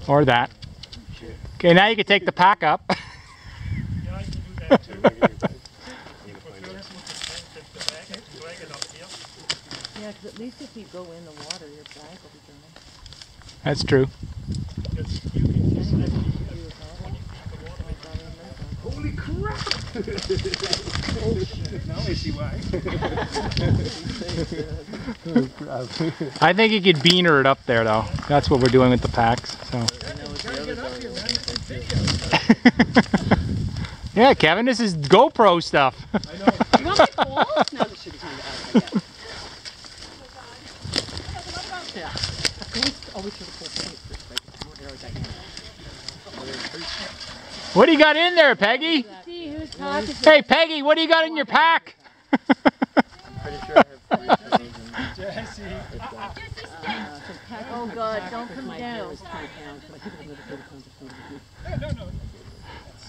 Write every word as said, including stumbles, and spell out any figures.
Or that. Okay, now you can take the pack up. Yeah, I can do that too. Yeah, because at least if you go in the water, your bag will be dry. That's true. Holy crap! Oh shit, now I see why. I think you could beaner it up there though. That's what we're doing with the packs. So. Yeah, Kevin, this is GoPro stuff. I know. You want my pole? No, this should be time to ask, I guess. Yeah. Always should have pulled points first, like more aerodynamic. What do you got in there, Peggy? See who's talking. Hey, Peggy, what do you got in your pack? I'm pretty sure I have Jesse. Oh God, don't come down. No, no, no.